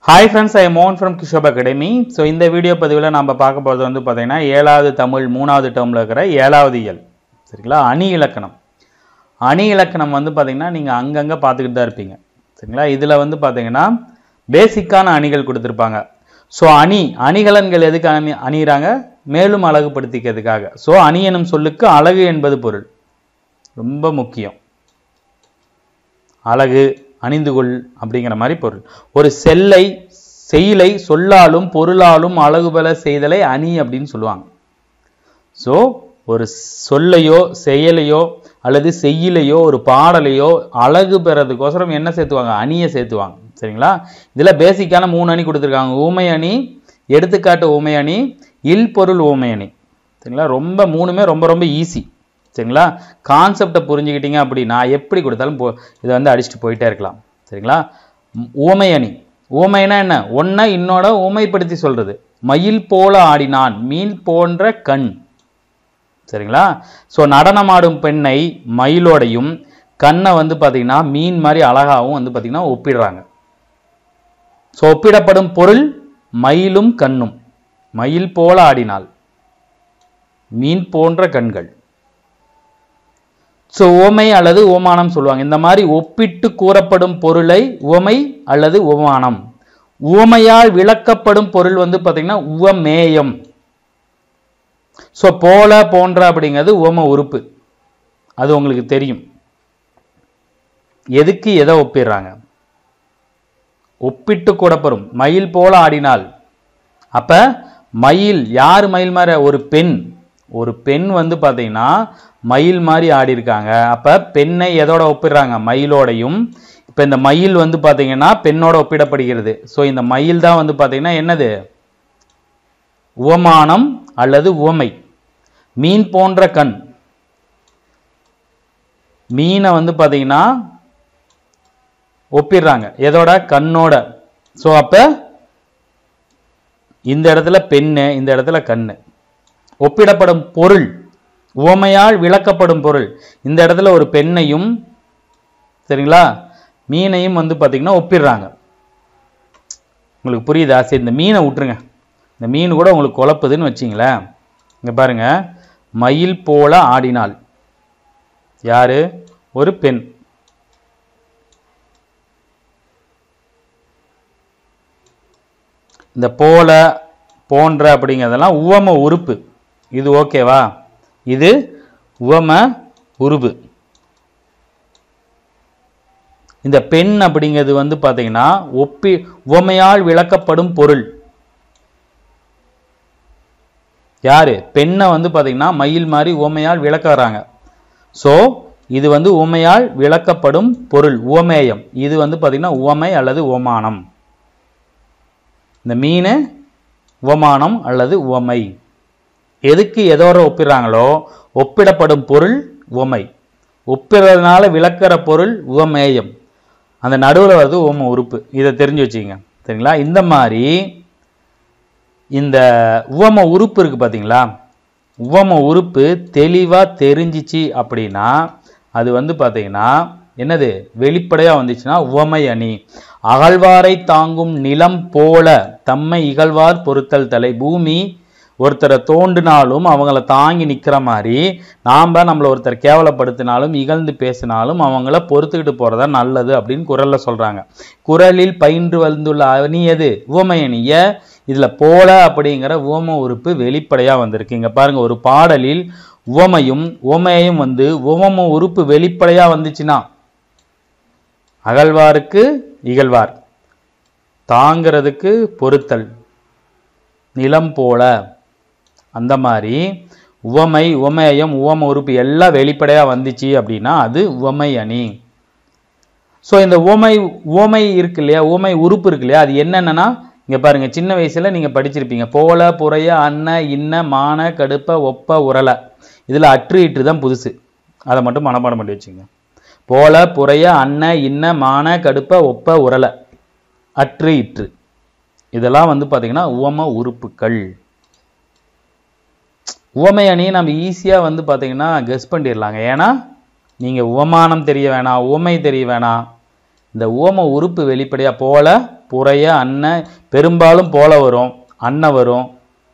Hi friends, I am Mohan from Kishop Academy. So இந்த video பதிவுல நாம பார்க்க போறது வந்து பாத்தீங்கன்னா 7வது தமிழ் 3வது டேர்ம்ல இருக்கிற 7வது இயல். சரிங்களா? அணி இலக்கணம். அணி இலக்கணம் வந்து பாத்தீங்கன்னா நீங்க அங்கங்க பாத்துக்கிட்டு தான் இருப்பீங்க. சரிங்களா? இதுல வந்து பாத்தீங்கன்னா பேசிக்கான அணிகள் கொடுத்திருப்பாங்க. சோ அணிகலன்கள் எதுக்கு அணியறாங்க? மேலும் அழகுபடுத்திக்கிறதுக்காக. சோ அணி எனும் சொல்லுக்கு அழகு என்பது பொருள். ரொம்ப முக்கியம். அழகு அணிந்துகொள் அப்படிங்கிற மாதிரி பொருள். ஒரு செயலை சொல்லாலும் பொருளாலும் அழகுபல செய்தலை அணி அப்படின்னு சொல்லுவாங்க. சோ ஒரு சொல்லையோ செயலையோ அல்லது செய்யிலையோ ஒரு பாடலையோ அழகு பெறதுக்கோசரம் என்ன சேர்த்துவாங்க? அணியை சேர்த்துவாங்க. சரிங்களா? இதுல பேசிக்கான 3 அணி கொடுத்திருக்காங்க. ஊமை அணி, எடுத்துக்காட்டு ஊமை அணி, இல் பொருள் ஊமை அணி. சரிங்களா? மூணுமே ரொம்ப ஈஸி. சரிங்களா? கான்செப்டை புரிஞ்சுக்கிட்டீங்க அப்படின்னா எப்படி கொடுத்தாலும் இதை வந்து அடிச்சுட்டு போயிட்டே இருக்கலாம். சரிங்களா? ஊமை அணி. ஊமைனா என்ன? ஒன்றை இன்னோட ஊமைப்படுத்தி சொல்றது. மயில் போல ஆடினான், மீன் போன்ற கண். சரிங்களா? சோ நடனமாடும் பெண்ணை மயிலோடையும் கண்ணை வந்து பாத்தீங்கன்னா மீன் மாதிரி அழகாவும் வந்து பாத்தீங்கன்னா ஒப்பிடுறாங்க. சோ ஒப்பிடப்படும் பொருள் மயிலும் கண்ணும். மயில் போல ஆடினாள், மீன் போன்ற கண்கள். சோ உவமை அல்லது உவமானம் சொல்லுவாங்க. இந்த மாதிரி ஒப்பிட்டு கூறப்படும் பொருளை உவமை அல்லது உவமானம். உவமையால் விளக்கப்படும் பொருள் வந்து பாத்தீங்கன்னா உவமேயம். சோ போல போன்ற அப்படிங்கிறது உவம உறுப்பு. அது உங்களுக்கு தெரியும். எதுக்கு எதை ஒப்பிடுறாங்க? ஒப்பிட்டு கூறப்படும். மயில் போல ஆடினாள். அப்ப மயில் யாரு மயில் மாதிரி? ஒரு பெண் வந்து பாத்தீங்கன்னா மயில் மாதிரி ஆடி இருக்காங்க. அப்ப பெண்ணை எதோட ஒப்பிடுறாங்க? மயிலோடையும். இப்ப இந்த மயில் வந்து பாத்தீங்கன்னா பெண்ணோட ஒப்பிடப்படுகிறது. சோ இந்த மயில் தான் வந்து பாத்தீங்கன்னா என்னது? உவமானம் அல்லது உவமை. மீன் போன்ற கண். மீனை வந்து பாத்தீங்கன்னா ஒப்பிடுறாங்க எதோட? கண்ணோட. சோ அப்ப இந்த இடத்துல பெண்ணு, இந்த இடத்துல கண்ணு. ஒப்பிடப்படும் பொருள் உவமையால் விளக்கப்படும் பொருள். இந்த இடத்துல ஒரு பெண்ணையும் சரிங்களா மீனையும் வந்து பாத்தீங்கன்னா ஒப்பிடுறாங்க. உங்களுக்கு புரியுதா? சரி, இந்த மீனை விட்டுருங்க. இந்த மீன் கூட உங்களுக்கு குழப்புதுன்னு வச்சிங்களேன். இங்க பாருங்க, மயில் போல ஆடினாள். யாரு? ஒரு பெண். இந்த போல போன்ற அப்படிங்கிறதெல்லாம் உவம உறுப்பு. இது ஓகேவா? இது உவம உருவு. இந்த பெண் அப்படிங்கிறது வந்து பாத்தீங்கன்னா உவமையால் விளக்கப்படும் பொருள். யாரு? பெண்ணை வந்து பாத்தீங்கன்னா மயில் மாதிரி உவமையால் விளக்குறாங்க. சோ இது வந்து உவமையால் விளக்கப்படும் பொருள் உவமேயம். இது வந்து பாத்தீங்கன்னா உவமை அல்லது உவமானம். இந்த மீன் உவமானம் அல்லது உவமை. எதுக்கு எதோட ஒப்பிடுறாங்களோ ஒப்பிடப்படும் பொருள் உவமை. ஒப்பிடுறதுனால விளக்கிற பொருள் உவமேயம். அந்த நடுவில் வருது உவம உறுப்பு. இதை தெரிஞ்சு வச்சுக்கங்க. சரிங்களா? இந்த மாதிரி இந்த உவம உறுப்பு இருக்கு பாத்தீங்களா? உவம உறுப்பு தெளிவா தெரிஞ்சிச்சு அப்படின்னா அது வந்து பாத்தீங்கன்னா என்னது? வெளிப்படையா வந்துச்சுன்னா உவமை அணி. அகழ்வாரை தாங்கும் நிலம் போல தம்மை இகழ்வார் பொறுத்தல் தலை. பூமி ஒருத்தரை தோண்டினாலும் அவங்கள தாங்கி நிக்கிற மாதிரி நம்மள ஒருத்தர் கேவலப்படுத்தினாலும் இகழ்ந்து பேசினாலும் அவங்கள பொறுத்துக்கிட்டு போறதா நல்லது அப்படின்னு குறள்ல சொல்றாங்க. குறளில் பயின்று வந்துள்ள அணி எது? உவமை அணி. இதுல போல அப்படிங்கிற உவம உறுப்பு வெளிப்படையா வந்திருக்கு. இங்க பாருங்க, ஒரு பாடலில் உவமையும் உவமையும் வந்து உவம உறுப்பு வெளிப்படையா வந்துச்சுன்னா அகழ்வாருக்கு இகழ்வார், தாங்கிறதுக்கு பொறுத்தல், நிலம் போல, அந்த மாதிரி உவமை உவமேயம் உவம உறுப்பு எல்லாம் வெளிப்படையா வந்துச்சு அப்படின்னா அது உவமை அணி. சோ இந்த உவமை இருக்கு இல்லையா, உவமை உறுப்பு இருக்கு இல்லையா, அது என்னன்னா இங்க பாருங்க, சின்ன வயசுல நீங்க படிச்சிருப்பீங்க. போல புறைய அன்ன இன்ன மான கடுப்ப ஒப்ப உரல. இதுல அற்று இற்று தான் புதுசு. அதை மட்டும் மனப்பாடம் பண்ணி வச்சுங்க. போல புறைய அன்ன இன்ன மான கடுப்ப ஒப்ப உரல, அற்று இற்று. இதெல்லாம் வந்து பாத்தீங்கன்னா உவம உறுப்புகள். உவமை அணியை நம்ம ஈஸியா வந்து பாத்தீங்கன்னா கெஸ் பண்ணிடலாங்க. ஏன்னா நீங்க உவமானம் தெரிய வேணாம், உவமை தெரிய வேணாம். இந்த உவம உறுப்பு வெளிப்படையா போல புறைய அன்ன பெரும்பாலும் போல வரும், அன்ன வரும்,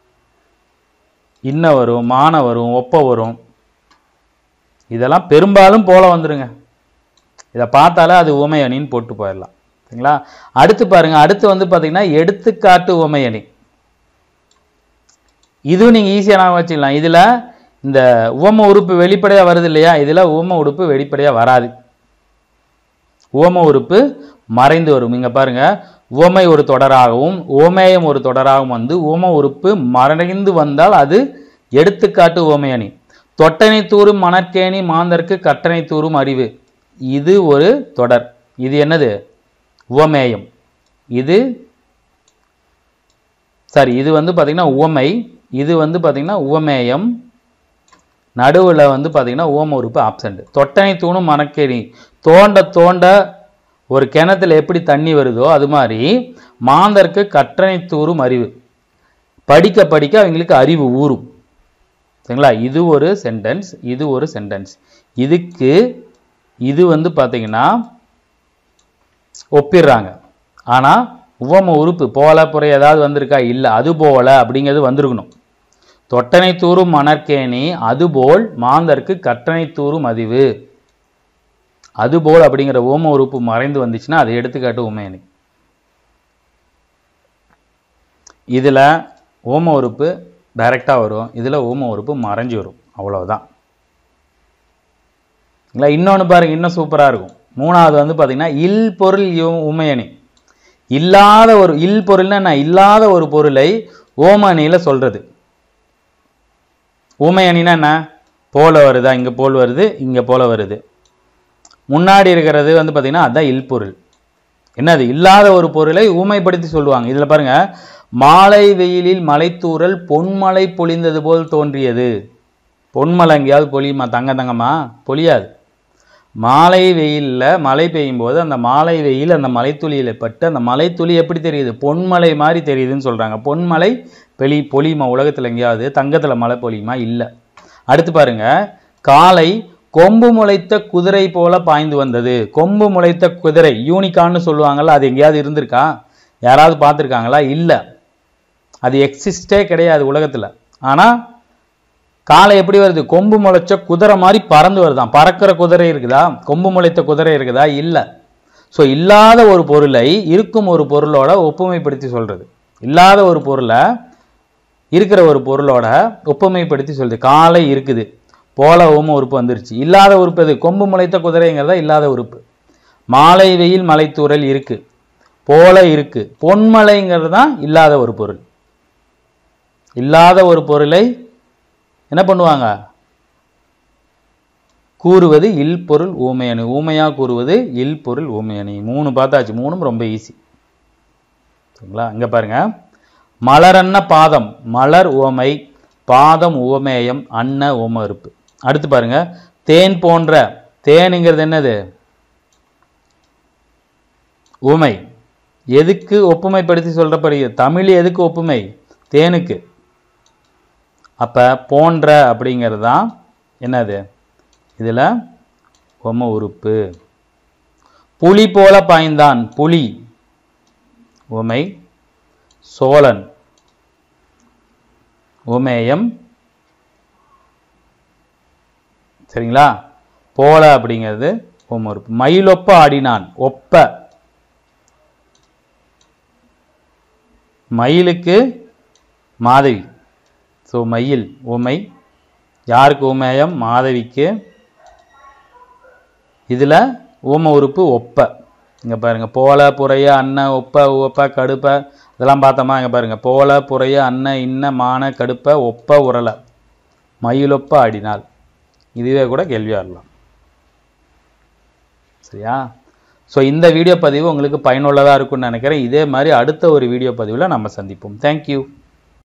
இன்ன வரும், மான வரும், ஒப்ப வரும். இதெல்லாம் பெரும்பாலும் போல வந்துருங்க. இதை பார்த்தாலே அது உவமை அணின்னு போட்டு போயிடலாம். சரிங்களா? அடுத்து பாருங்க, அடுத்து வந்து பார்த்தீங்கன்னா எடுத்துக்காட்டு உவமை அணி. இதுவும் நீங்கள் ஈஸியாக நான் வச்சுக்கலாம். இதில் இந்த உவம உறுப்பு வெளிப்படையாக வருது இல்லையா, இதில் உவம உறுப்பு வெளிப்படையாக வராது. உவம உறுப்பு மறைந்து வரும். இங்கே பாருங்க, உவமை ஒரு தொடராகவும் உவமேயம் ஒரு தொடராகவும் வந்து உவம உறுப்பு மறைந்து வந்தால் அது எடுத்துக்காட்டு உவமை அணி. தொட்டனை தூரும் மணற்கேணி மாந்தர்க்கு கட்டணை தூரும் அறிவு. இது ஒரு தொடர். இது என்னது? உவமேயம். இது சரி, இது வந்து பார்த்தீங்கன்னா உவமை, இது வந்து பார்த்தீங்கன்னா உவமேயம். நடுவில் வந்து பார்த்தீங்கன்னா உவம உறுப்பு ஆப்சண்ட். தொட்டனை தூணும் மணற்கேணி, தோண்ட தோண்ட ஒரு கிணத்துல எப்படி தண்ணி வருதோ அது மாதிரி மாந்தர்க்கு கட்டணை தூரும் அறிவு. படிக்க படிக்க அவங்களுக்கு அறிவு ஊறும். சரிங்களா? இது ஒரு சென்டென்ஸ், இது ஒரு சென்டென்ஸ். இதுக்கு இது வந்து பார்த்தீங்கன்னா ஒப்பிடுறாங்க. ஆனால் உவம உறுப்பு போல புறை ஏதாவது வந்திருக்கா? இல்லை. அது போல அப்படிங்கிறது வந்திருக்கணும். தொட்டனை தூரும் மணற்கேணி அதுபோல் மாந்தர்க்கு கட்டணை தூரும் அறிவு. அதுபோல் அப்படிங்கிற உவம உறுப்பு மறைந்து வந்துச்சுன்னா அதை எடுத்துக்காட்டு உவமை அணி. இதில் உவம உறுப்பு டைரெக்டாக வரும், இதில் உவம உறுப்பு மறைஞ்சு வரும். அவ்வளவுதான். இன்னொன்று பாருங்க, இன்னும் சூப்பராக இருக்கும். மூணாவது வந்து பார்த்தீங்கன்னா இல் பொருள் உவமை அணி. இல்லாத ஒரு இல் பொருள்னா என்ன? இல்லாத ஒரு பொருளை உவம அணியில் சொல்றது. உவமை அணினா என்ன? போல வருதா, இங்கே போல் வருது, இங்கே போல வருது, முன்னாடி இருக்கிறது வந்து பார்த்தீங்கன்னா அதுதான் இல் பொருள். என்னது? இல்லாத ஒரு பொருளை ஊமைப்படுத்தி சொல்லுவாங்க. இதில் பாருங்க, மாலை வெயிலில் மலைத்தூறல் பொன்மலை பொழிந்தது போல் தோன்றியது. பொன்மலை எங்கேயாவது பொழியுமா? தங்கமா பொழியாது. மாலை வெயிலில் மழை பெய்யும் போது அந்த மாலை வெயில் அந்த மலைத்துளியில் பட்டு அந்த மலைத்துளி எப்படி தெரியுது? பொன்மலை மாதிரி தெரியுதுன்னு சொல்கிறாங்க. பொன்மலை பொழியுமா உலகத்தில் எங்கேயாவது? தங்கத்தில் மழை பொழியுமா? இல்லை. அடுத்து பாருங்க, காலை கொம்பு முளைத்த குதிரை போல பாய்ந்து வந்தது. கொம்பு முளைத்த குதிரை யூனிகான்னு சொல்லுவாங்கல்ல, அது எங்கேயாவது இருந்திருக்கா? யாராவது பார்த்துருக்காங்களா? இல்லை. அது எக்ஸிஸ்டே கிடையாது உலகத்தில். ஆனால் காலை எப்படி வருது? கொம்பு முளைச்ச குதிரை மாதிரி பறந்து வருதான். பறக்கிற குதிரை இருக்குதா? கொம்பு முளைத்த குதிரை இருக்குதா? இல்லை. ஸோ இல்லாத ஒரு பொருளை இருக்கும் ஒரு பொருளோட ஒப்புமைப்படுத்தி சொல்றது. இல்லாத ஒரு பொருளை இருக்கிற ஒரு பொருளோட ஒப்புமைப்படுத்தி சொல்றது. காலை இருக்குது, போல உவம உறுப்பு வந்துருச்சு. இல்லாத உறுப்பு எது? கொம்பு முளைத்த குதிரைங்கிறதா இல்லாத உறுப்பு. மாலை வெயில் மலைத்தூறல் இருக்கு, போல இருக்கு, பொன்மலைங்கிறது தான் இல்லாத ஒரு பொருள். இல்லாத ஒரு பொருளை என்ன பண்ணுவாங்க? கூறுவது இல் பொருள் ஊமையணி. ஊமையா கூறுவது இல் பொருள் ஊமையணி. 3 பார்த்தாச்சு. 3ம் ரொம்ப ஈஸி. சரிங்களா? இங்க பாருங்க, மலரன்ன பாதம், மலர் உவமை, பாதம் உவமேயம், அன்ன உவம உறுப்பு. அடுத்து பாருங்க, தேன் போன்ற. தேனுங்கிறது என்னது? உவமை. எதுக்கு ஒப்புமைப்படுத்தி சொல்றப்படுகிறது? தமிழ் எதுக்கு ஒப்புமை? தேனுக்கு. அப்ப போன்ற அப்படிங்கிறது தான் என்னது? இதுல உவம உறுப்பு. புலி போல பாய்ந்தான், புலி உவமை, சோழன் உவமேயம். சரிங்களா? போல அப்படிங்கிறது உவம உறுப்பு. மயிலொப்ப ஆடினான், ஒப்ப மயிலுக்கு மாதவி. ஸோ மயில் உவமை. யாருக்கு உவமேயம்? மாதவிக்கு. இதில் உவம உறுப்பு ஒப்ப. இங்கே பாருங்க, போல புறைய அன்ன ஒப்ப உவப்ப கடுப்ப இதெல்லாம் பார்த்தோமா? இங்கே பாருங்க, போல புறைய அன்ன இன்ன மான கடுப்ப ஒப்ப உரலை, மயிலொப்ப ஆடினாள். இதுவே கூட கேள்வியாக வரலாம். சரியா? ஸோ இந்த வீடியோ பதிவு உங்களுக்கு பயனுள்ளதாக இருக்கும்னு நினைக்கிறேன். இதே மாதிரி அடுத்த ஒரு வீடியோ பதிவில் நம்ம சந்திப்போம். தேங்க்யூ.